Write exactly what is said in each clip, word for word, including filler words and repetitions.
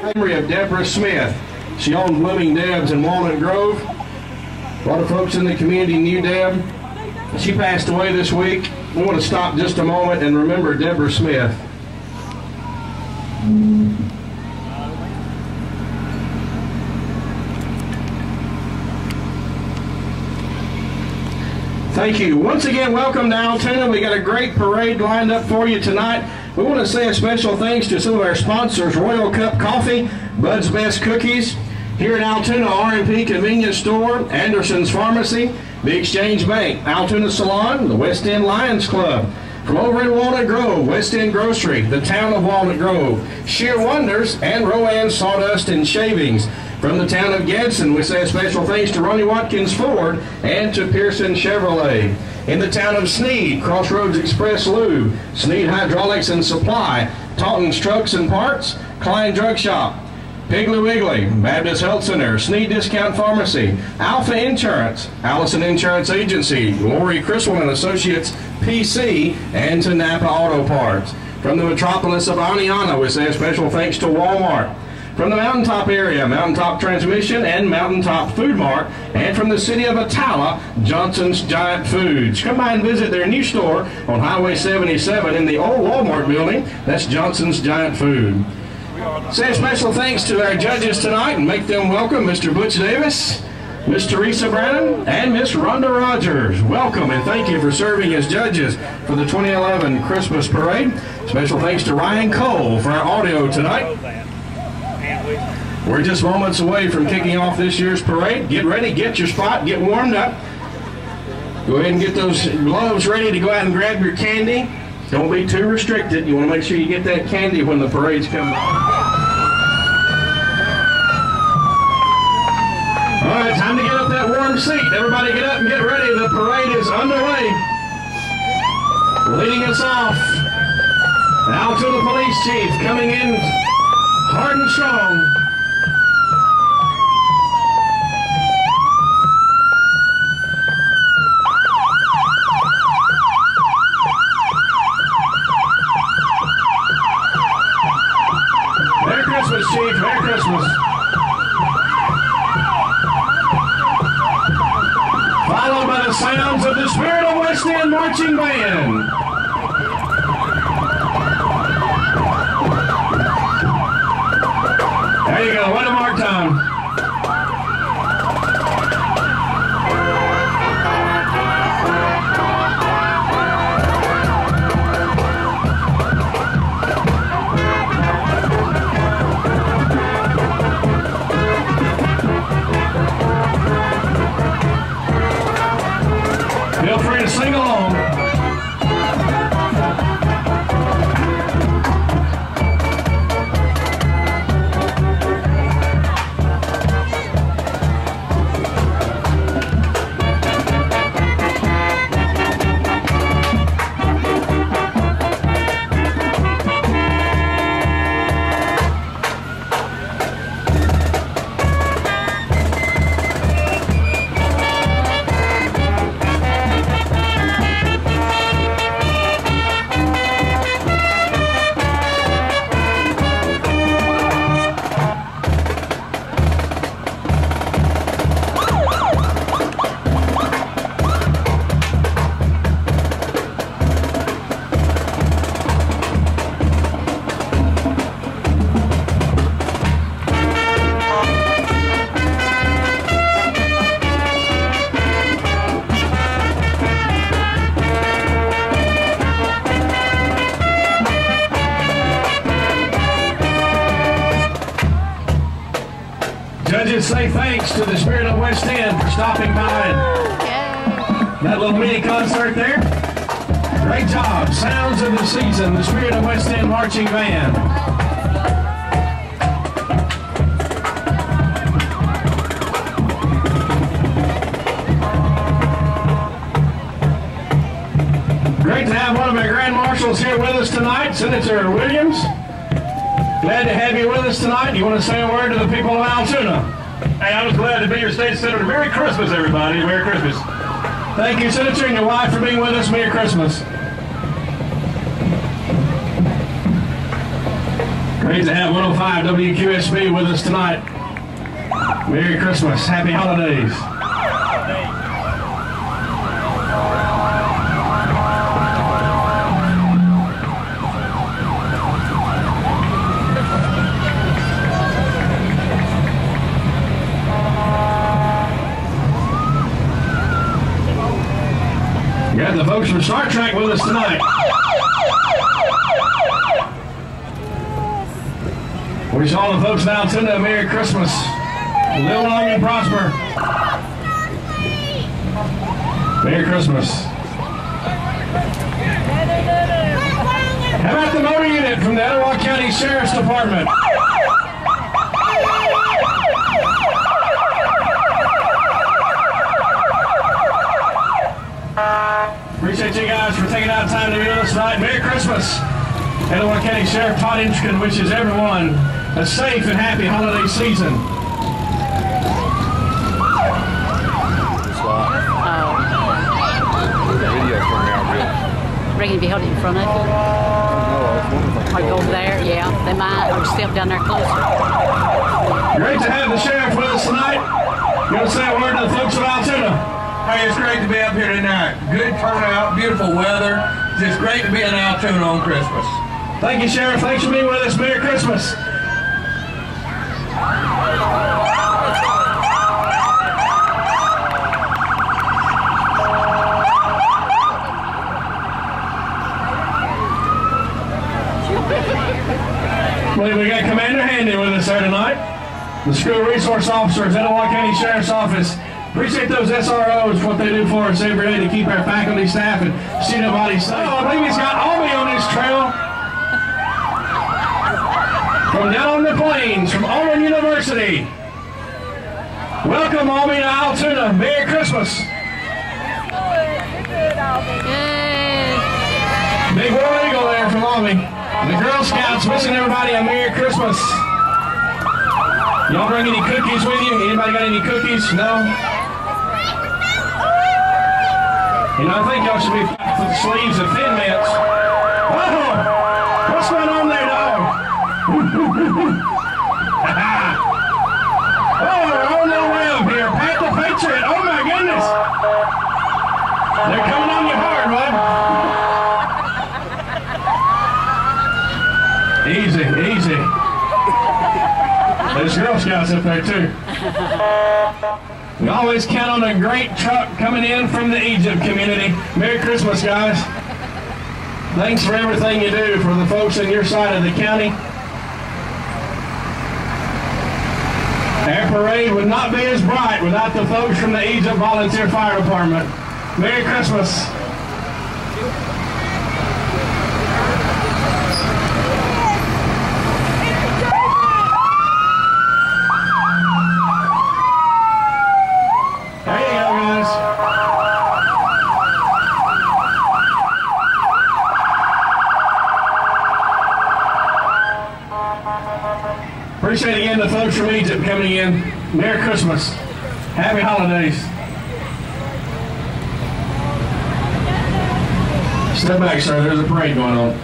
Memory of Deborah Smith. She owned Blooming Deb's in Walnut Grove. A lot of folks in the community knew Deb. She passed away this week. We want to stop just a moment and remember Deborah Smith. Thank you. Once again, welcome to Altoona. We got a great parade lined up for you tonight. We want to say a special thanks to some of our sponsors: Royal Cup Coffee, Bud's Best Cookies, here in Altoona, R and P Convenience Store, Anderson's Pharmacy, the Exchange Bank, Altoona Salon, the West End Lions Club. From over in Walnut Grove, West End Grocery, the town of Walnut Grove, Sheer Wonders, and Rowan Sawdust and Shavings. From the town of Gadsden, we say a special thanks to Ronnie Watkins Ford and to Pearson Chevrolet. In the town of Sneed, Crossroads Express Lube, Sneed Hydraulics and Supply, Taunton's Trucks and Parts, Klein Drug Shop, Piggly Wiggly, Baptist Health Center, Sneed Discount Pharmacy, Alpha Insurance, Allison Insurance Agency, Lori Criswell and Associates P C, and to Napa Auto Parts. From the metropolis of Aniana, we say a special thanks to Walmart. From the Mountaintop area, Mountaintop Transmission and Mountaintop Food Mart. And from the city of Attala, Johnson's Giant Foods. Come by and visit their new store on Highway seventy-seven in the old Walmart building. That's Johnson's Giant Food. Say a special thanks to our judges tonight and make them welcome Mister Butch Davis, Miss Teresa Brannon, and Miss Rhonda Rogers. Welcome and thank you for serving as judges for the twenty eleven Christmas Parade. Special thanks to Ryan Cole for our audio tonight. We're just moments away from kicking off this year's parade. Get ready, get your spot, get warmed up. Go ahead and get those gloves ready to go out and grab your candy. Don't be too restricted. You want to make sure you get that candy when the parade's coming on. All right, time to get up that warm seat. Everybody get up and get ready. The parade is underway. Leading us off, the Altoona Police Chief coming in hard and strong. Merry Christmas, Chief. Merry Christmas. Followed by the sounds of the Spirit of West End Marching Band. There you go. What a mark time. Feel free to sing along. Judges say thanks to the Spirit of West End for stopping by and that little mini concert there. Great job. Sounds of the season, the Spirit of West End Marching Band. Great to have one of our Grand Marshals here with us tonight, Senator Williams. Glad to have you with us tonight. You want to say a word to the people of Altoona? Hey, I was glad to be your state senator. Merry Christmas, everybody. Merry Christmas. Thank you, Senator, and your wife for being with us. Merry Christmas. Great to have one oh five W Q S B with us tonight. Merry Christmas, happy holidays. We got the folks from Star Trek with us tonight. Wish all the folks in Altoona a Merry Christmas. Live long and prosper. Merry Christmas. How about the motor unit from the Etowah County Sheriff's Department? Appreciate you guys for taking out time to be with us tonight. Merry Christmas. Etowah County Sheriff Todd Inchkin wishes everyone a safe and happy holiday season. Reckon if you held it in front of you? Or go over there, yeah, they might, or step down there closer. Great to have the sheriff with us tonight. You want to say a word to the folks of Altoona? Hey, it's great to be up here tonight. Good turnout, beautiful weather. Just great to be in Altoona on Christmas. Thank you, Sheriff. Thanks for being with us. Merry Christmas. Well, we got Commander Handy with us there tonight. The School Resource Officers, Etowah County Sheriff's Office. Appreciate those S R Os, what they do for us every day to keep our faculty, staff, and student body safe. Oh, I believe he's got Aubie on his trail. From down on the plains, from Auburn University. Welcome, Aubie, to Altoona. Merry Christmas. Yay! Big War Eagle there from Aubie. The Girl Scouts wishing everybody a Merry Christmas. Y'all bring any cookies with you? Anybody got any cookies? No? You know, I think y'all should be for the sleeves of Thin Mints. Oh! What's going on there, dog? Oh, we're on the web here. Pat the Patriot. Oh, my goodness. They're coming on you hard, bud. Easy, easy. There's Girl Scouts up there, too. We always count on a great truck coming in from the Egypt community. Merry Christmas, guys. Thanks for everything you do for the folks in your side of the county. Our parade would not be as bright without the folks from the Egypt Volunteer Fire Department. Merry Christmas. Appreciate again the folks from Egypt coming in. Merry Christmas. Happy holidays. Step back, sir. There's a parade going on.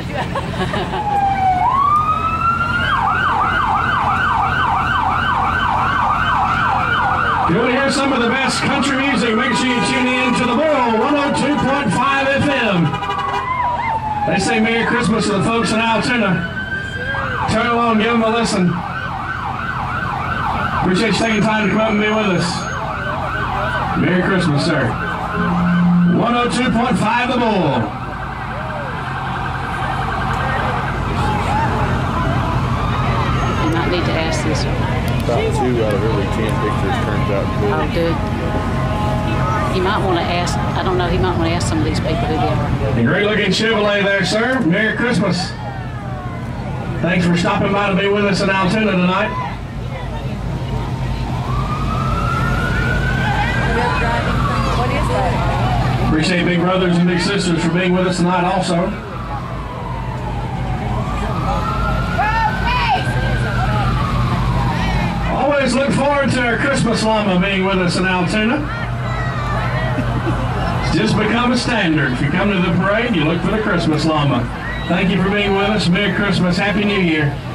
If you want to hear some of the best country music, make sure you tune in to the Bull one oh two point five F M. They say Merry Christmas to the folks in Altoona. Turn along, give them a listen. Appreciate you taking time to come up and be with us. Merry Christmas, sir. one oh two point five The Bull. You might need to ask this one. About two out of every ten pictures turns out good. Oh, good. You might want to ask, I don't know, he might want to ask some of these people who they are. A great looking Chevrolet there, sir. Merry Christmas. Thanks for stopping by to be with us in Altoona tonight. What is that? Appreciate big brothers and big sisters for being with us tonight also. Always look forward to our Christmas llama being with us in Altoona. It's just become a standard. If you come to the parade, you look for the Christmas llama. Thank you for being with us. Merry Christmas. Happy New Year.